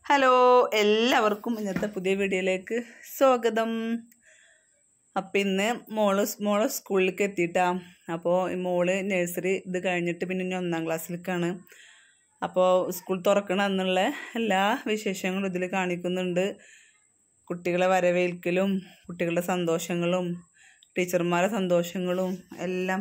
Hello എല്ലാവർക്കും ഇന്നത്തെ പുതിയ വീഡിയോയിലേക്ക് സ്വാഗതം. അപ്പം ഇന്ന് മോള് സ്കൂളിലേക്ക് എത്തിയിട്ടാ. അപ്പോൾ മോള് നഴ്സറി ഇത് കഴിഞ്ഞിട്ട് പിന്നെ ഇനി 1ാം ക്ലാസ്സിലേക്കാണ്. അപ്പോൾ സ്കൂൾ തുറക്കണം എന്നുള്ള എല്ലാ വിശേഷങ്ങളും ഇതിൽ കാണിക്കുന്നുണ്ട്. കുട്ടികളെ വരവേൽക്കലും കുട്ടികളുടെ സന്തോഷങ്ങളും ടീച്ചർമാരുടെ സന്തോഷങ്ങളും എല്ലാം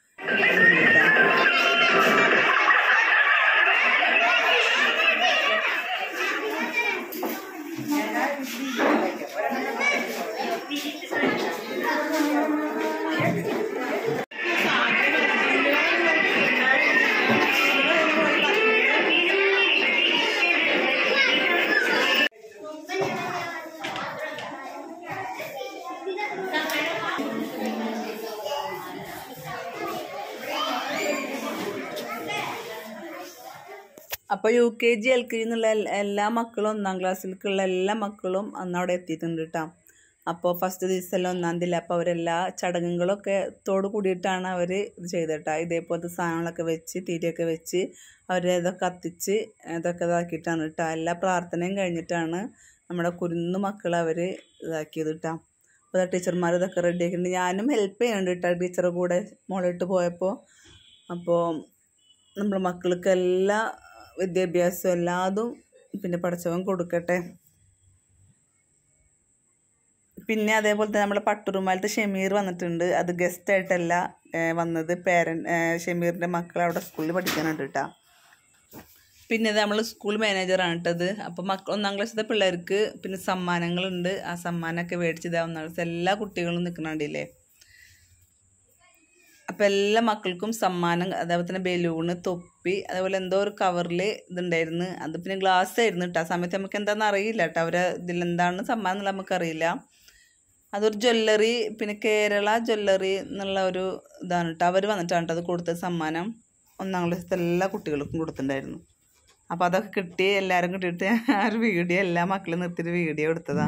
അപ്പോൾ UKG LKG എന്നുള്ള എല്ലാ മക്കളും 1ാം ക്ലാസ്സിലേക്കുള്ള എല്ലാ മക്കളും അന്ന് അവിടെ എത്തിയിട്ടുണ്ട് കേട്ടോ. അപ്പോൾ ഫസ്റ്റ് ദിവസമല്ല 1ാം തീയതി. അപ്പോൾ അവരെല്ലാ ചടങ്ങുകളൊക്കെ തോട് കൂടിയിട്ടാണ് അവർ ഇത് ചെയ്തിട്ടാ. ഇതേപോലത്തെ സാധനങ്ങളൊക്കെ വെച്ച് തിരിയൊക്കെ വെച്ച് അവരിതൊക്കെ കത്തിച്ച് ഇതൊക്കെ ഇതാക്കിയിട്ടാണ് കേട്ടോ. എല്ലാ പ്രാർത്ഥനയും കഴിഞ്ഞിട്ടാണ് നമ്മുടെ കുരുന്നു മക്കൾ അവർ ഇതാക്കിയത് കേട്ടോ. അപ്പോൾ ടീച്ചർമാർ ഇതൊക്കെ റെഡിയാക്കിയിട്ടുണ്ട്. ഞാനും ഹെൽപ്പ് ചെയ്യുന്നുണ്ട് കേട്ടോ ടീച്ചറെ കൂടെ മോളിട്ട് പോയപ്പോൾ. അപ്പോൾ നമ്മുടെ മക്കൾക്ക് എല്ലാ വിദ്യാഭ്യാസം എല്ലാതും പിന്നെ പഠിച്ചവൻ കൊടുക്കട്ടെ. പിന്നെ അതേപോലെ തന്നെ നമ്മളെ പട്ടുറുമാലത്തെ ഷമീർ വന്നിട്ടുണ്ട്. അത് ഗസ്റ്റായിട്ടല്ല വന്നത്, ഷമീറിൻ്റെ മക്കൾ അവിടെ സ്കൂളിൽ പഠിക്കാനുണ്ട് കേട്ടോ. പിന്നെ ഇത് നമ്മൾ സ്കൂൾ മാനേജറാണ് കേട്ടത്. അപ്പോൾ 1ാം ക്ലാസ്സിലെ പിള്ളേർക്ക് പിന്നെ സമ്മാനങ്ങളുണ്ട്. ആ സമ്മാനമൊക്കെ മേടിച്ചത് 1ാം ക്ലാസ് എല്ലാ കുട്ടികളും നിൽക്കുന്നുണ്ടില്ലേ. അപ്പോൾ എല്ലാ മക്കൾക്കും സമ്മാനം, അതേപോലെ തന്നെ ബലൂണ്, തൊപ്പി, അതേപോലെ എന്തോ ഒരു കവറിൽ ഇതുണ്ടായിരുന്നു. അത് പിന്നെ ഗ്ലാസ് ആയിരുന്നു കേട്ടോ. ആ സമയത്ത് നമുക്ക് എന്താണെന്ന് അറിയില്ല കേട്ടോ. അവരെ ഇതിലെന്താണ് സമ്മാനം എന്നുള്ള നമുക്കറിയില്ല. അതൊരു ജ്വല്ലറി, പിന്നെ കേരള ജ്വല്ലറി എന്നുള്ള ഒരു ഇതാണ് കേട്ടോ. അവർ വന്നിട്ടാണ് കേട്ടോ അത് കൊടുത്ത സമ്മാനം. 1ാം ക്ലാസ്സിലത്തെ എല്ലാ കുട്ടികൾക്കും കൊടുത്തിട്ടുണ്ടായിരുന്നു. അപ്പോൾ അതൊക്കെ കിട്ടി, എല്ലാവരും കിട്ടിയിട്ട് ആ ഒരു വീഡിയോ എല്ലാ മക്കളും നിർത്തിയിട്ട് വീഡിയോ എടുത്തതാണ്.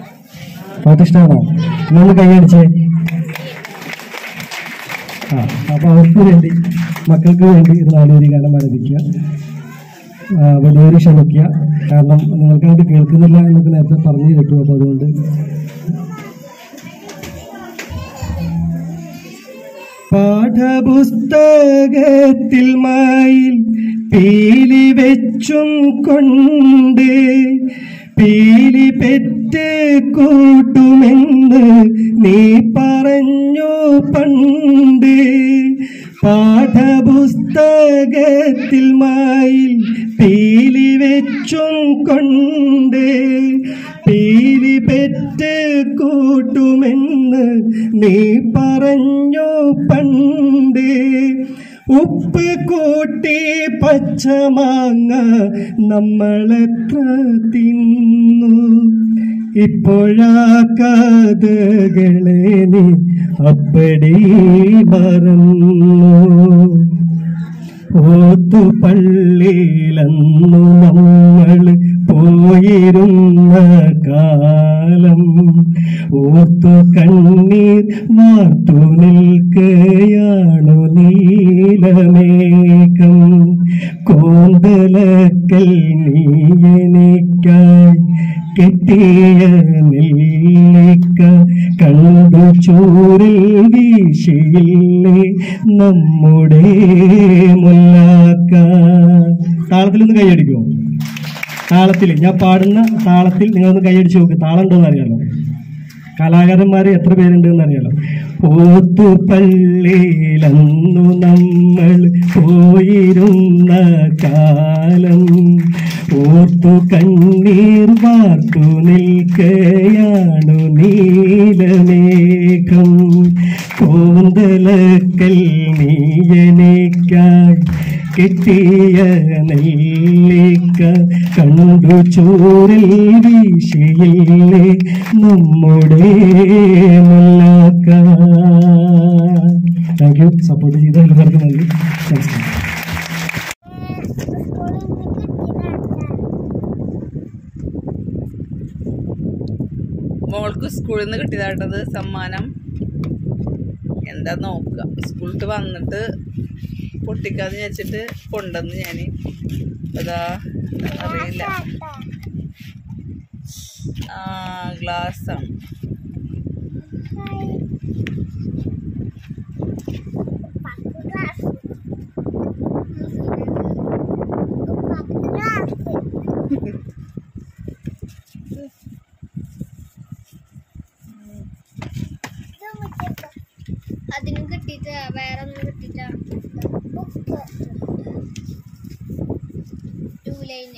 അപ്പോൾ അവർക്ക് വേണ്ടി, മക്കൾക്ക് വേണ്ടി ഇത് നല്ലൊരു ഗാനം ആലപിക്കുക. വലിയൊരു ക്ഷമിക്കുക, കാരണം നിങ്ങൾക്കത് കേൾക്കുന്നില്ല എന്നൊക്കെ നേരത്തെ പറഞ്ഞു കേട്ടു. അപ്പോൾ അതുകൊണ്ട് പാഠപുസ്തകത്തിൽ മയിൽ പീലി വെച്ചും കൊണ്ട് പീലി പെറ്റ് കൂട്ടുമെന്ന് നീ പറഞ്ഞു പണ്ട്. പാഠപുസ്തകത്തിൽ മയിൽ പീലി വെച്ചും കൊണ്ട് പീലി പെറ്റ് കൂട്ടുമെന്ന് നീ പറഞ്ഞു പണ്ട്. ഉപ്പ് കൂട്ടി പച്ചമാങ്ങ നമ്മളെത്ര തിന്നു, ഇപ്പോഴാ കഥകളെ നീ അപ്പടി മറന്നു. ഓത്തുപള്ളിയിലന്നു നമ്മൾ പോയിരുന്ന കാലം ഓർത്തു കണ്ണീർ മാർത്തു നിൽക്കുകയാണു നീലമേഘം. കോന്തലക്കൽ നീ എനിക്കായി കെട്ടിയ നെല്ലിക്ക കണ്ടു ചൂരിൽ വീശിയില്ലേ നമ്മുടെ മുല്ലാക്ക. താളത്തിലൊന്ന് കൈയടിക്കുമോ? താളത്തിൽ ഞാൻ പാടുന്ന താളത്തിൽ നിങ്ങളൊന്ന് കൈയടിച്ച് നോക്ക്. താളം ഉണ്ടോന്ന് അറിയാലോ, കലാകാരന്മാർ എത്ര പേരുണ്ടെന്ന് അറിയാലോ. ഓത്തുപള്ളിയിലന്നു നമ്മൾ പോയിരുന്ന കാലം ഓർത്തു കണ്ണീർ വാർത്തു നിൽക്കുകയാണു നീലമേഘം. കോന്തലക്കൽ നീ എനിക്കായി കെട്ടിയ നെല്ലിക്ക കണ്ടു ചോറിൽ വീശിയില്ലേ നമ്മുടെ മുല്ലാക്ക. Thank you. സപ്പോർട്ട് ചെയ്ത എല്ലാവർക്കും നന്ദി. നമസ്കാരം. മോൾക്ക് സ്കൂളിൽ നിന്ന് കിട്ടിയതായിട്ടത് സമ്മാനം. എന്താ നോക്കുക, സ്കൂളിട്ട് വന്നിട്ട് പൊട്ടിക്കാന്ന് വിചാരിച്ചിട്ട് കൊണ്ടുവന്ന് ഞാൻ. അതാ അറിയില്ല, ഗ്ലാസ് ആണ്. അതിന് കിട്ടിയിട്ട് വേറെ ഒന്നും കിട്ടിയിട്ടാ ജൂലൈന്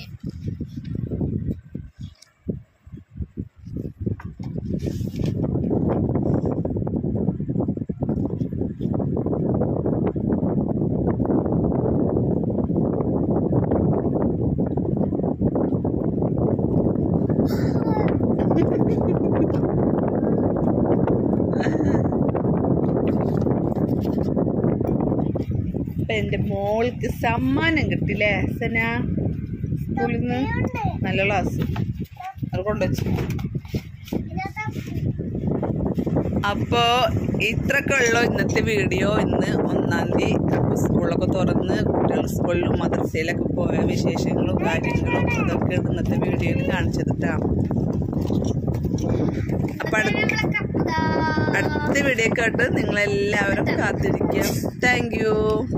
എൻ്റെ മോൾക്ക് സമ്മാനം കിട്ടില്ലേ സന? സ്കൂളിൽ നിന്ന് നല്ല ക്ലാസ് അത് കൊണ്ടുവച്ചു. അപ്പോൾ ഇത്രയൊക്കെ ഉള്ളൂ ഇന്നത്തെ വീഡിയോ. ഇന്ന് 1-ാം തീയതി അപ്പോൾ സ്കൂളൊക്കെ തുറന്ന് കുട്ടികൾ സ്കൂളിലും മദ്രസയിലൊക്കെ പോയ വിശേഷങ്ങളും കാര്യങ്ങളും അതൊക്കെ ഇന്നത്തെ വീഡിയോയിൽ കാണിച്ചതിട്ടാണ്. അപ്പം അടുത്ത വീഡിയോ കേട്ട് നിങ്ങളെല്ലാവരും കാത്തിരിക്കാം. Thank U.